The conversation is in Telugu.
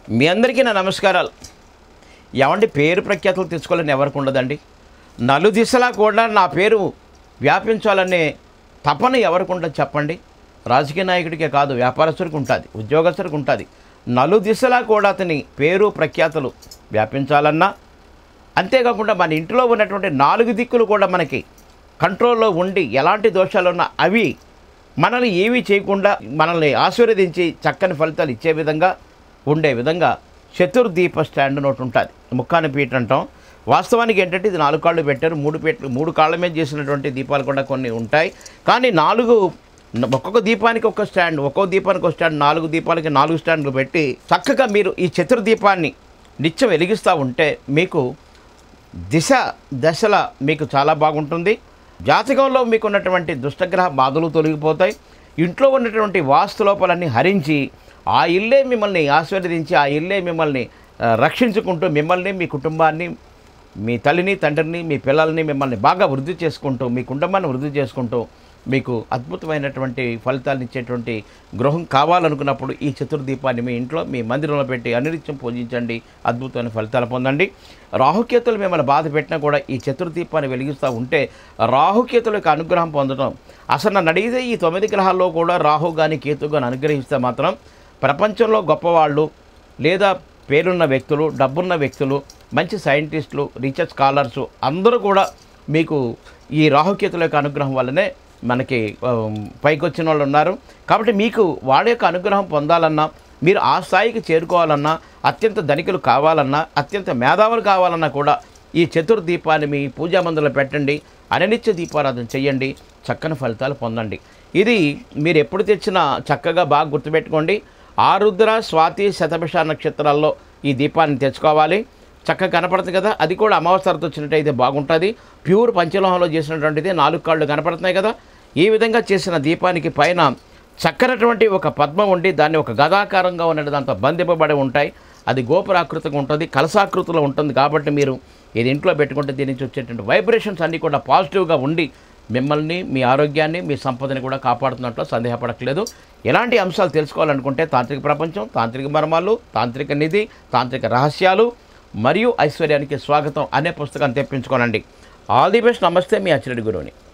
మీ అందరికీ నా నమస్కారాలు. ఏమండి, పేరు ప్రఖ్యాతులు తెచ్చుకోవాలని ఎవరికి ఉండదండి. నలుదిశలా కూడా నా పేరు వ్యాపించాలనే తపన ఎవరికి ఉండదు చెప్పండి. రాజకీయ నాయకుడికే కాదు, వ్యాపారస్తుడికి ఉంటుంది, ఉద్యోగస్తుడికి ఉంటుంది. నలుదిశలా కూడా అతని పేరు ప్రఖ్యాతులు వ్యాపించాలన్నా, అంతేకాకుండా మన ఇంట్లో ఉన్నటువంటి 4 దిక్కులు కూడా మనకి కంట్రోల్లో ఉండి ఎలాంటి దోషాలు ఉన్నా అవి మనల్ని ఏమీ చేయకుండా మనల్ని ఆశీర్వదించి చక్కని ఫలితాలు ఇచ్చే విధంగా ఉండే విధంగా చతుర్దీప స్టాండ్ ఒకటి ఉంటుంది. ముక్కాని పీట అంటాం. వాస్తవానికి ఏంటంటే ఇది 4 కాళ్ళు పెట్టారు. 3 కాళ్ళ మీద చేసినటువంటి దీపాలు కూడా కొన్ని ఉంటాయి. కానీ 4 ఒక్కొక్క దీపానికి ఒక స్టాండ్, ఒక్కొక్క దీపానికి ఒక స్టాండ్, 4 దీపాలకి 4 స్టాండ్లు పెట్టి చక్కగా మీరు ఈ చతుర్దీపాన్ని నిత్యం వెలిగిస్తూ ఉంటే మీకు దశల మీకు చాలా బాగుంటుంది. జాతకంలో మీకు ఉన్నటువంటి దుష్టగ్రహ బాధలు తొలగిపోతాయి. ఇంట్లో ఉన్నటువంటి వాస్తు లోపాలన్నీ హరించి ఆ ఇల్లే మిమ్మల్ని ఆశీర్వదించి ఆ ఇల్లే మిమ్మల్ని రక్షించుకుంటూ మిమ్మల్ని, మీ కుటుంబాన్ని, మీ తల్లిని, తండ్రిని, మీ పిల్లల్ని మిమ్మల్ని బాగా వృద్ధి చేసుకుంటూ, మీ కుటుంబాన్ని వృద్ధి చేసుకుంటూ మీకు అద్భుతమైనటువంటి ఫలితాలను ఇచ్చేటువంటి గృహం కావాలనుకున్నప్పుడు ఈ చతుర్దీపాన్ని మీ ఇంట్లో, మీ మందిరంలో పెట్టి అనిత్యం పూజించండి. అద్భుతమైన ఫలితాలు పొందండి. రాహుకేతులు మిమ్మల్ని బాధ పెట్టినా కూడా ఈ చతుర్దీపాన్ని వెలిగిస్తూ ఉంటే రాహుకేతుల యొక్క అనుగ్రహం పొందడం. అసలు నన్ను అడిగితే ఈ 9 గ్రహాల్లో కూడా రాహు కానీ కేతు కానీ అనుగ్రహిస్తే మాత్రం ప్రపంచంలో గొప్పవాళ్ళు లేదా పేరున్న వ్యక్తులు, డబ్బున్న వ్యక్తులు, మంచి సైంటిస్టులు, రీసెర్చ్ స్కాలర్సు అందరూ కూడా మీకు ఈ రాహుకేతుల యొక్క అనుగ్రహం వల్లనే మనకి పైకి వచ్చిన వాళ్ళు ఉన్నారు. కాబట్టి మీకు వాళ్ళ యొక్క అనుగ్రహం పొందాలన్నా, మీరు ఆ స్థాయికి చేరుకోవాలన్నా, అత్యంత ధనికులు కావాలన్నా, అత్యంత మేధావులు కావాలన్నా కూడా ఈ చతుర్దీపాన్ని మీ పూజా మందిరంలో పెట్టండి. అనిత్య దీపారాధన చేయండి. చక్కని ఫలితాలు పొందండి. ఇది మీరు ఎప్పుడు తెచ్చినా చక్కగా బాగా గుర్తుపెట్టుకోండి. ఆరుద్ర, స్వాతి, శతభిష నక్షత్రాల్లో ఈ దీపాన్ని తెచ్చుకోవాలి. చక్కగా కనపడుతుంది కదా, అది కూడా అమావాస్యతో వచ్చినట్టయితే బాగుంటుంది. ప్యూర్ పంచలోహంలో చేసినటువంటిది 4 కాళ్ళు కనపడుతున్నాయి కదా. ఈ విధంగా చేసిన దీపానికి పైన చక్కనటువంటి ఒక పద్మం ఉండి దాన్ని ఒక గదాకారంగా ఉన్నది దాంతో బంధింపబడి ఉంటాయి. అది గోపురాకృతిగా ఉంటుంది, కలసాకృతిలో ఉంటుంది. కాబట్టి మీరు ఇది ఇంట్లో పెట్టుకుంటే దీని నుంచి వచ్చేటువంటి వైబ్రేషన్స్ అన్నీ కూడా పాజిటివ్గా ఉండి మిమ్మల్ని, మీ ఆరోగ్యాన్ని, మీ సంపదని కూడా కాపాడుతున్నట్లు సందేహపడట్లేదు. ఎలాంటి అంశాలు తెలుసుకోవాలనుకుంటే తాంత్రిక ప్రపంచం, తాంత్రిక మర్మాలు, తాంత్రిక నిధి, తాంత్రిక రహస్యాలు మరియు ఐశ్వర్యానికి స్వాగతం అనే పుస్తకాన్ని తెప్పించుకోనండి. All the best. నమస్తే, మీ అచ్చిరెడ్డి గురువుని.